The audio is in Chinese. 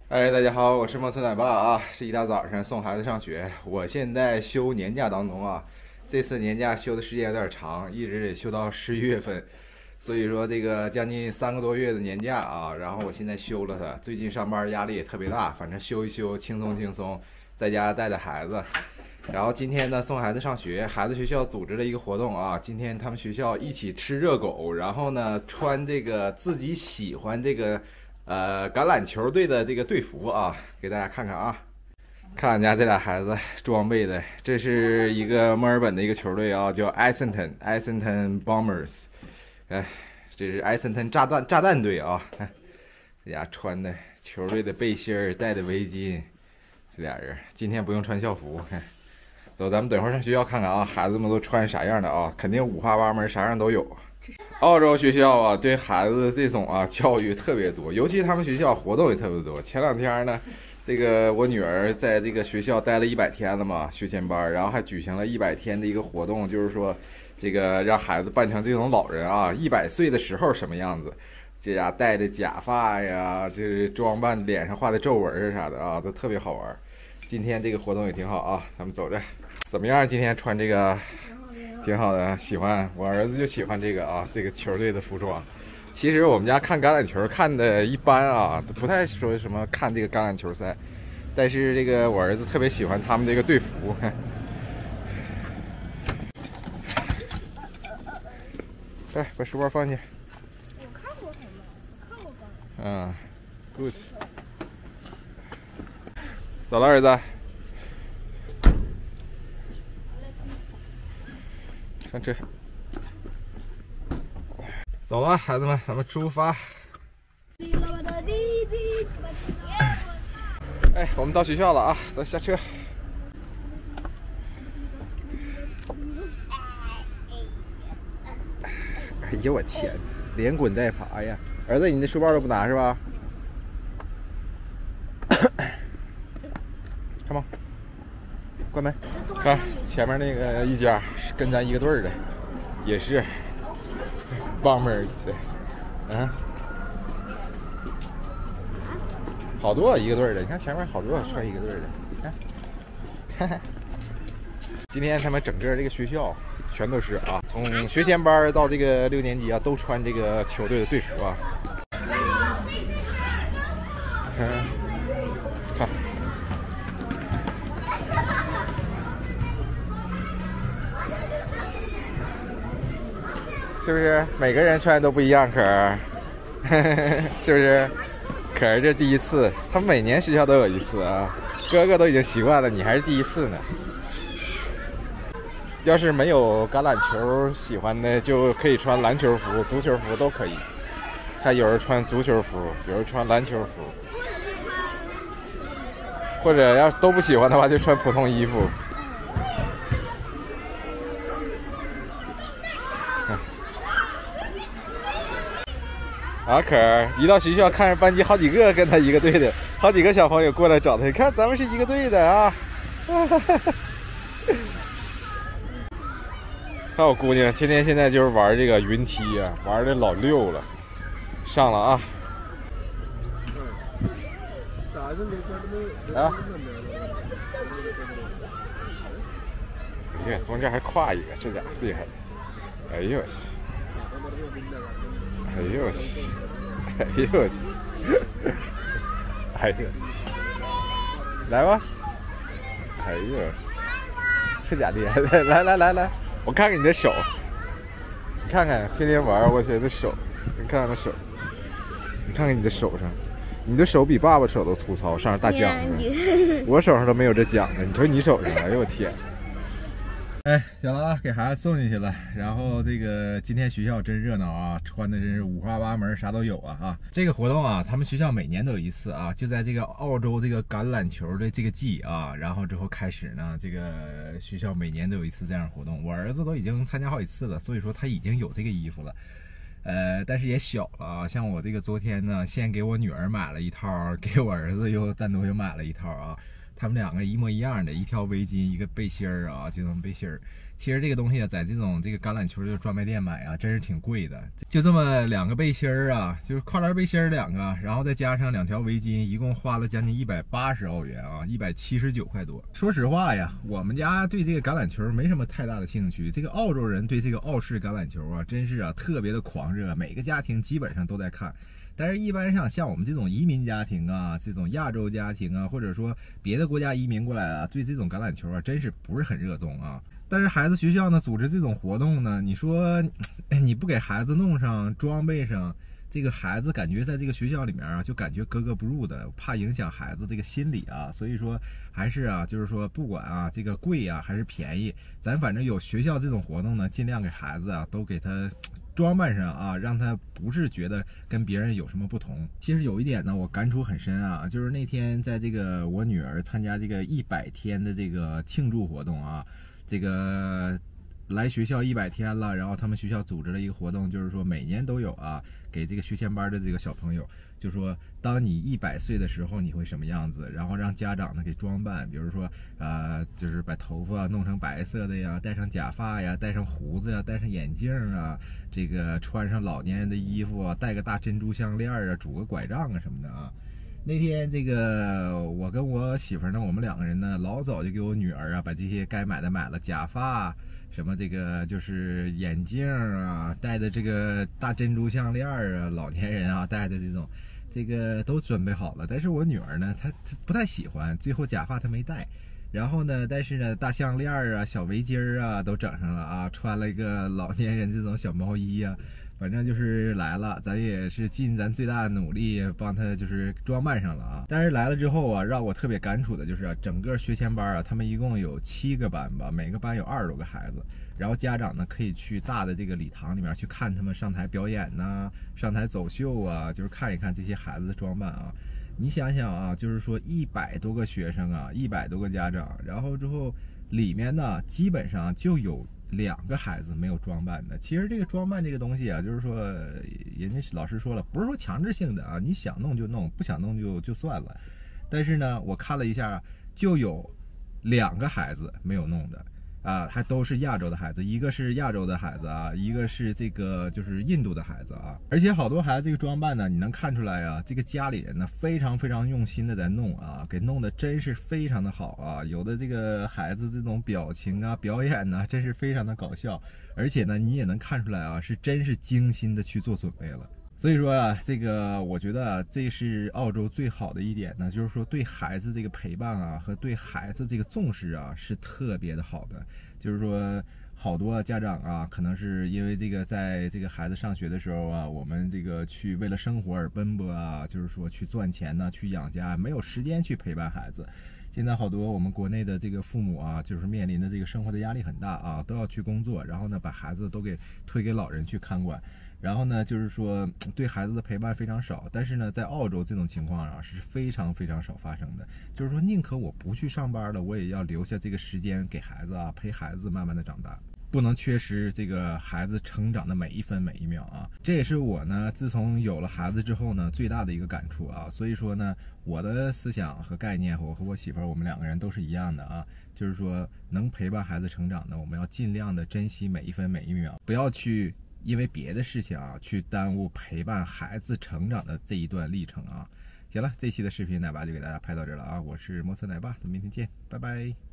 哎，大家好，我是莫村奶爸啊。是一大早上送孩子上学，我现在休年假当中啊。这次年假休的时间有点长，一直得休到11月份，所以说这个将近3个多月的年假啊。然后我现在休了它，最近上班压力也特别大，反正休一休，轻松轻松，在家带孩子。然后今天呢送孩子上学，孩子学校组织了一个活动啊。今天他们学校一起吃热狗，然后呢穿这个自己喜欢这个橄榄球队的这个队服啊，给大家看看啊。看俺家这俩孩子装备的，这是一个墨尔本的一个球队啊，叫艾森顿 Bombers。哎，这是艾森顿炸弹队啊。看这家穿的球队的背心儿，戴的围巾，这俩人今天不用穿校服。看，走，咱们等会儿上学校看看啊，孩子们都穿啥样的啊？肯定五花八门，啥样都有。澳洲学校啊，对孩子这种啊教育特别多，尤其他们学校活动也特别多。前2天呢，这个我女儿在这个学校待了100天了嘛，学前班，然后还举行了100天的一个活动，就是说这个让孩子扮成这种老人啊，100岁的时候什么样子，这家戴的假发呀，就是装扮脸上画的皱纹啥的啊，都特别好玩。今天这个活动也挺好啊，咱们走着。怎么样？今天穿这个？挺好的，喜欢。我儿子就喜欢这个啊，这个球队的服装。其实我们家看橄榄球看的一般啊，都不太说什么看这个橄榄球赛。但是这个我儿子特别喜欢他们这个队服。来，把书包放进去。 我看过他们，我看过橄榄球。 嗯 ，good。走了，儿子。上车，走吧，孩子们，咱们出发。哎，我们到学校了啊，咱下车。哎呦我天，连滚带爬呀！儿子，你的书包都不拿是吧？Come on，关门。看前面那个一家是跟咱一个队的，也是 Bombers 的，好多一个队的，你看前面好多穿一个队的，看，今天他们整个这个学校全都是啊，从学前班到这个6年级啊，都穿这个球队的队服啊，看。是不是每个人穿的都不一样？可儿，是不是？可儿这第一次，他们每年学校都有一次啊。哥哥都已经习惯了，你还是第一次呢。要是没有橄榄球喜欢的，就可以穿篮球服、足球服都可以。看有人穿足球服，有人穿篮球服，或者要是都不喜欢的话，就穿普通衣服。啊，可儿一到学校，看着班级好几个跟他一个队的，好几个小朋友过来找他，你看咱们是一个队的啊！看我姑娘，天天现在就是玩这个云梯啊，玩的老溜了。上了啊！啊！哎呀，中间还跨一个，这家伙厉害！哎呦我去！哎呦我去！哎呦我去！哎呦，来吧！哎呦，这家厉害！来，我看看你的手，你看看，天天玩，我去，这手，你看看那手，你看看你的手上，你的手比爸爸手都粗糙，上面大浆子，我手上都没有这浆子，你瞅你手上，哎呦我天！哎，小了啊，给孩子送进去了。然后这个今天学校真热闹啊，穿的真是五花八门，啥都有啊！这个活动啊，他们学校每年都有一次啊，就在这个澳洲这个橄榄球的这个季啊，然后之后开始呢，这个学校每年都有一次这样活动。我儿子都已经参加好几次了，所以说他已经有这个衣服了。但是也小了啊，像我这个昨天呢，先给我女儿买了一套，给我儿子又单独又买了一套啊。 他们两个一模一样的，一条围巾，一个背心儿啊，这种背心儿。其实这个东西啊，在这个橄榄球的专卖店买啊，真是挺贵的。就这么2个背心儿啊，就是跨栏背心儿2个，然后再加上2条围巾，一共花了将近180澳元啊，179块多。说实话呀，我们家对这个橄榄球没什么太大的兴趣。这个澳洲人对这个澳式橄榄球啊，真是啊特别的狂热，每个家庭基本上都在看。但是，一般上像我们这种移民家庭啊，这种亚洲家庭啊，或者说别的国家移民过来啊，对这种橄榄球啊，真是不是很热衷啊。但是孩子学校呢组织这种活动呢，你说你不给孩子弄上装备上，这个孩子感觉在这个学校里面啊，就感觉格格不入的，怕影响孩子这个心理啊。所以说还是啊，就是说不管啊这个贵啊还是便宜，咱反正有学校这种活动呢，尽量给孩子啊都给他装扮上啊，让他不是觉得跟别人有什么不同。其实有一点呢，我感触很深啊，就是那天在这个我女儿参加这个100天的这个庆祝活动啊，这个来学校100天了，然后他们学校组织了一个活动，就是说每年都有啊，给这个学前班的这个小朋友，就说当你100岁的时候你会什么样子，然后让家长呢给装扮，比如说就是把头发弄成白色的呀，戴上假发呀，戴上胡子呀，戴上眼镜啊，这个穿上老年人的衣服啊，戴个大珍珠项链啊，拄个拐杖啊什么的啊。那天这个我跟我媳妇呢，我们2个人呢，老早就给我女儿啊，把这些该买的买了，假发，什么这个就是眼镜啊，戴的这个大珍珠项链啊，老年人啊戴的这种，这个都准备好了。但是我女儿呢，她不太喜欢，最后假发她没戴。然后呢，但是呢，大项链啊、小围巾啊都整上了啊，穿了一个老年人这种小毛衣啊。反正就是来了，咱也是尽咱最大的努力帮他就是装扮上了啊。但是来了之后啊，让我特别感触的就是啊，整个学前班啊，他们一共有7个班吧，每个班有20多个孩子，然后家长呢可以去大的这个礼堂里面去看他们上台表演呐、上台走秀啊，就是看一看这些孩子的装扮啊。你想想啊，就是说100多个学生啊，100多个家长，然后之后里面呢基本上就有2个孩子没有装扮的。其实这个装扮这个东西啊，就是说人家老师说了，不是说强制性的啊，你想弄就弄，不想弄就算了。但是呢，我看了一下，就有2个孩子没有弄的啊，还都是亚洲的孩子，一个是亚洲的孩子啊，一个是这个就是印度的孩子啊。而且好多孩子这个装扮呢，你能看出来啊，这个家里人呢非常非常用心的在弄啊，给弄得真是非常的好啊。有的这个孩子这种表情啊、表演呢，真是非常的搞笑，而且呢，你也能看出来啊，是真是精心的去做准备了。所以说啊，这个我觉得啊，这是澳洲最好的一点呢，就是说对孩子这个陪伴啊和对孩子这个重视啊是特别的好的。就是说好多家长啊，可能是因为这个在这个孩子上学的时候啊，我们这个去为了生活而奔波啊，就是说去赚钱呢，去养家，没有时间去陪伴孩子。现在好多我们国内的这个父母啊，就是面临的这个生活的压力很大啊，都要去工作，然后呢把孩子都给推给老人去看管。然后呢，就是说对孩子的陪伴非常少，但是呢，在澳洲这种情况啊是非常非常少发生的。就是说，宁可我不去上班了，我也要留下这个时间给孩子啊，陪孩子慢慢的长大，不能缺失这个孩子成长的每一分每一秒啊。这也是我呢，自从有了孩子之后呢，最大的一个感触啊。所以说呢，我的思想和概念，我和我媳妇儿，我们2个人都是一样的啊，就是说能陪伴孩子成长呢，我们要尽量的珍惜每一分每一秒，不要去因为别的事情啊，去耽误陪伴孩子成长的这一段历程啊。行了，这期的视频奶爸就给大家拍到这儿了啊，我是摩托奶爸，咱们明天见，拜拜。